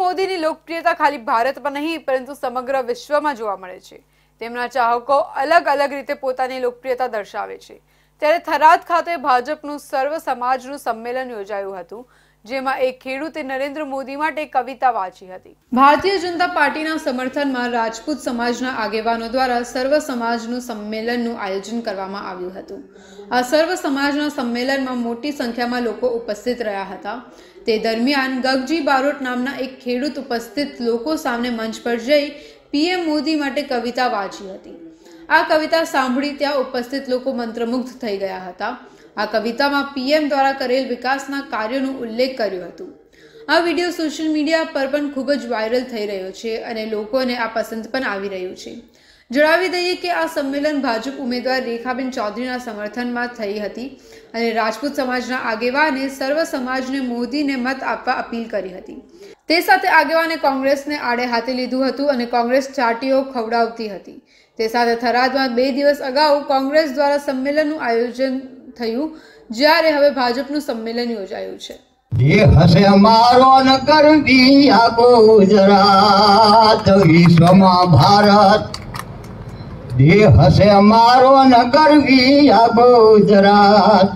મોદીની લોકપ્રિયતા ખાલી ભારતમાં નહીં પરંતુ સમગ્ર વિશ્વમાં જોવા મળે છે। તેમના ચાહકો અલગ અલગ રીતે પોતાની લોકપ્રિયતા દર્શાવે છે। ત્યારે થરાદ ખાતે ભાજપનું સર્વ સમાજનું સંમેલન યોજાયું હતું, જેમાં એક ખેડૂતે નરેન્દ્ર મોદી માટે કવિતા વાંચી હતી। ભારતીય જનતા પાર્ટીના સમર્થનમાં રાજપૂત સમાજના આગેવાનો દ્વારા સર્વ સમાજનું સંમેલનનું આયોજન કરવામાં આવ્યું હતું। આ સર્વ સમાજના સંમેલનમાં મોટી સંખ્યામાં લોકો ઉપસ્થિત રહ્યા હતા। તે દરમિયાન ગગજી બારોટ નામના એક ખેડૂત ઉપસ્થિત લોકો સામે મંચ પર જઈ પીએમ મોદી માટે કવિતા વાંચી હતી। આ કવિતા સાંભળી ત્યાં ઉપસ્થિત લોકો મંત્રમુગ્ધ થઈ ગયા હતા। આ કવિતામાં પીએમ દ્વારા કરેલ વિકાસના કાર્યોનો ઉલ્લેખ કર્યો હતો। આ વિડીયો સોશિયલ મીડિયા પર પણ ખૂબ જ વાયરલ થઈ રહ્યો છે અને લોકોને આ પસંદ પણ આવી રહ્યું છે। જણાવી દઈએ કે આ સંમેલન ભાજપ ઉમેદવાર રેખાબેન ચૌધરીના સમર્થનમાં થઈ હતી અને રાજપૂત સમાજના આગેવાને સર્વ સમાજને મોદીને મત આપવા અપીલ કરી હતી। તે સાથે આગેવાને કોંગ્રેસને આડે હાથે લીધું હતું અને કોંગ્રેસ ચાટીઓ ખવડાવતી હતી। તે સાથે થરાદમાં 2 દિવસ અગાઉ કોંગ્રેસ દ્વારા સંમેલનનું આયોજન થયું, જ્યારે હવે ભાજપનું સંમેલન યોજાયું છે। ये हसे मारो न करवी आ गुजरात विश्वમાં ભારત ये हसे मारो न करवी आ गुजरात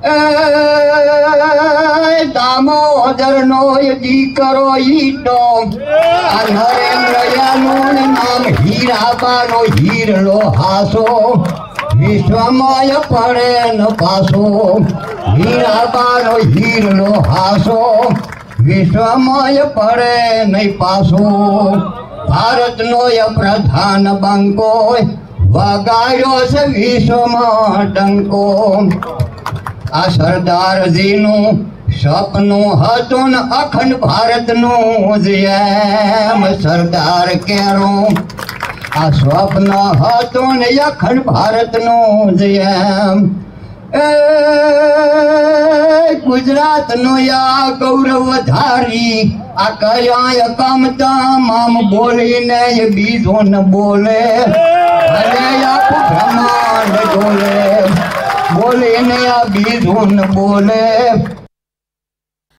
दामोदर नो દીકરો ઈટો આ નરેન્દ્રયાનું નામ હીરાબાનો હીરલો હાસો વિશ્વમાં પડે ન પાસો હીરાબાનો હીરલો હાસો વિશ્વમાં પડે નહીં પાસો ભારતનો પ્રધાન બંકો વગાડ્યો છે વિશ્વમાં ડંકો આ સરદારજીનું સપનું હતું ને અખંડ ભારતનું જેમ સરદાર કેરું આ સ્વપ્ન હતું ને અખંડ ભારતનું જેમ ગુજરાતનું આ ગૌરવ ધારી આ કયા કમતા મામ બોલીને બીજો ન બોલે અને આખું બ્રહ્માંડ ડોલે બોલીને આ બીજો ન બોલે